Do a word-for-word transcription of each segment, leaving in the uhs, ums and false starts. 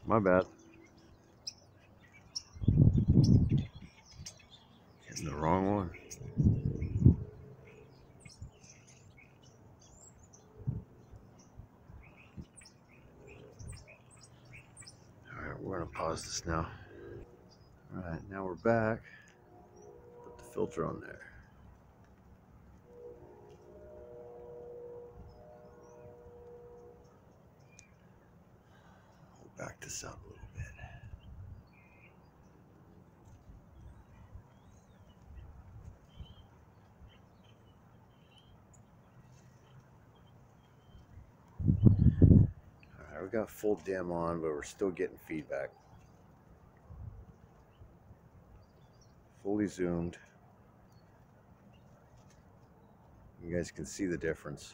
My bad. Hitting the wrong one. Alright, we're gonna pause this now. Alright, now we're back. Put the filter on there. We'll back this up a little bit. Alright, we got full dim on, but we're still getting feedback. Fully zoomed. You guys can see the difference.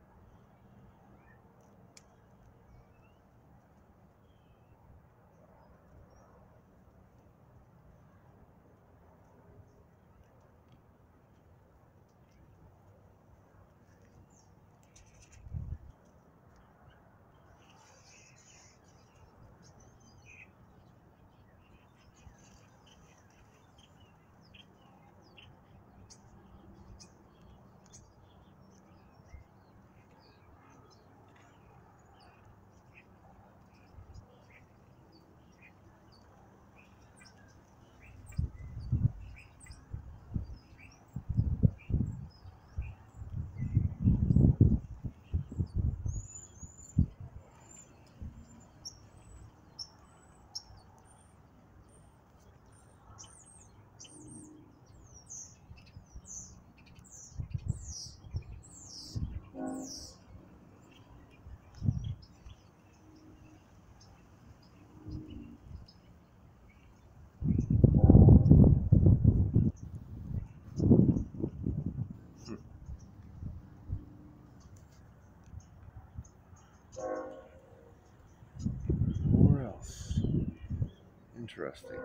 Where else? Interesting.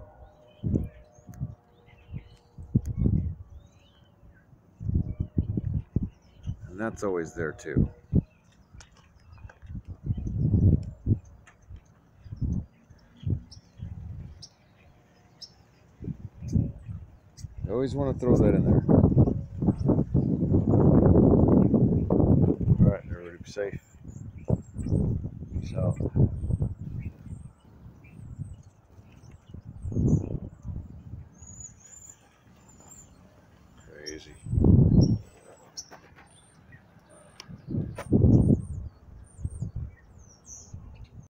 And that's always there too. I always want to throw that in there. Alright, everybody be safe. Peace out.